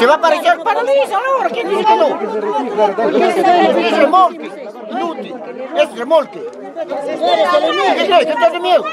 Se va a aparecer, paraliza ahora, ¿quién dice que no? Es remolque, inútil, es remolque. ¿Qué crees? ¿Qué estás de miedo?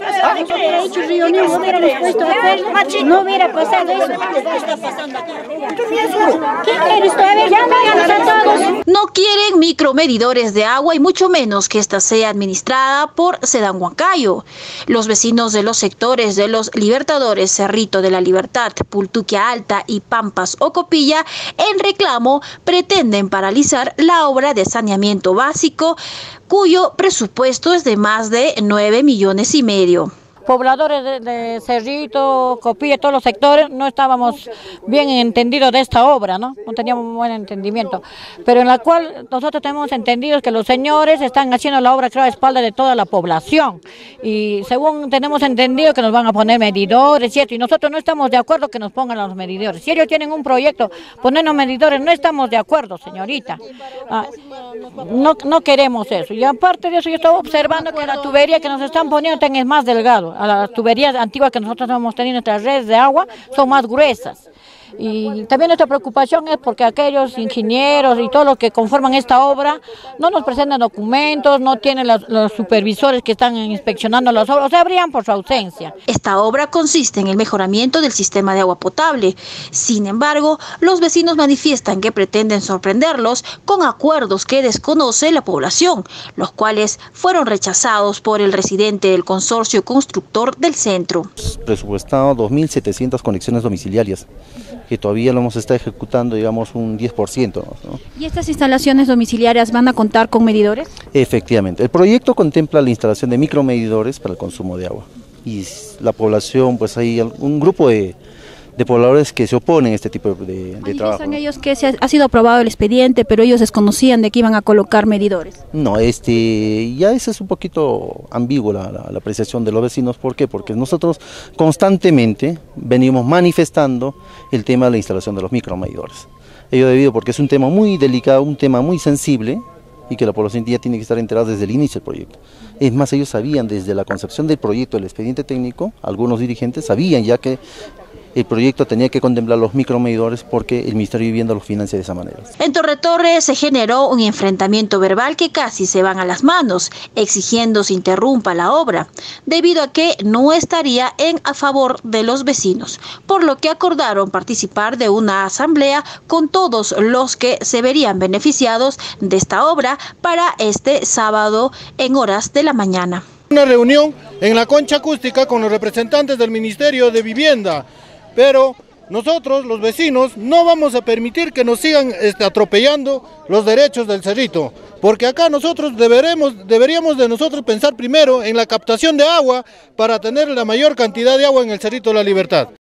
No hubiera pasado eso. ¿Qué está pasando acá? ¿Qué quieres tú? A ver, llámanos a todos. No quieren micromedidores de agua y mucho menos que ésta sea administrada por Sedam Huancayo. Los vecinos de los sectores de los Libertadores, Cerrito de la Libertad, Pultuquia Alta y Pampas Ocopilla, en reclamo pretenden paralizar la obra de saneamiento básico, cuyo presupuesto es de más de 9,5 millones. Pobladores de Cerrito, Copilla, todos los sectores, no estábamos bien entendidos de esta obra, ¿no? No teníamos un buen entendimiento, pero en la cual nosotros tenemos entendido que los señores están haciendo la obra, creo, a espaldas de toda la población, y según tenemos entendido que nos van a poner medidores, ¿cierto? Y nosotros no estamos de acuerdo que nos pongan los medidores. Si ellos tienen un proyecto, ponernos medidores, no estamos de acuerdo, señorita. No queremos eso. Y aparte de eso, yo estaba observando que la tubería que nos están poniendo es más delgado. A las tuberías antiguas que nosotros hemos tenido, nuestras redes de agua, son más gruesas. Y también nuestra preocupación es porque aquellos ingenieros y todos los que conforman esta obra no nos presentan documentos, no tienen los supervisores que están inspeccionando las obras, o sea, brillan por su ausencia. Esta obra consiste en el mejoramiento del sistema de agua potable. Sin embargo, los vecinos manifiestan que pretenden sorprenderlos con acuerdos que desconoce la población, los cuales fueron rechazados por el residente del consorcio constructor del centro. Presupuestado 2.700 conexiones domiciliarias, que todavía lo hemos estado ejecutando, digamos, un 10%. ¿no? ¿Y estas instalaciones domiciliarias van a contar con medidores? Efectivamente, el proyecto contempla la instalación de micromedidores para el consumo de agua. Y la población, pues hay un grupo de pobladores que se oponen a este tipo de trabajo. Dicen ellos que ha sido aprobado el expediente, pero ellos desconocían de que iban a colocar medidores. No, ya eso es un poquito ambiguo la apreciación de los vecinos. ¿Por qué? Porque nosotros constantemente venimos manifestando el tema de la instalación de los micromedidores. Ello debido porque es un tema muy delicado, un tema muy sensible, y que la población ya tiene que estar enterada desde el inicio del proyecto. Es más, ellos sabían desde la concepción del proyecto, del expediente técnico, algunos dirigentes sabían ya que el proyecto tenía que contemplar los micromedidores porque el Ministerio de Vivienda los financia de esa manera. En Torre Torre se generó un enfrentamiento verbal que casi se van a las manos, exigiendo se interrumpa la obra, debido a que no estaría a favor de los vecinos, por lo que acordaron participar de una asamblea con todos los que se verían beneficiados de esta obra para este sábado en horas de la mañana. Una reunión en la concha acústica con los representantes del Ministerio de Vivienda, pero nosotros, los vecinos, no vamos a permitir que nos sigan atropellando los derechos del Cerrito, porque acá nosotros deberíamos de nosotros pensar primero en la captación de agua para tener la mayor cantidad de agua en el Cerrito de la Libertad.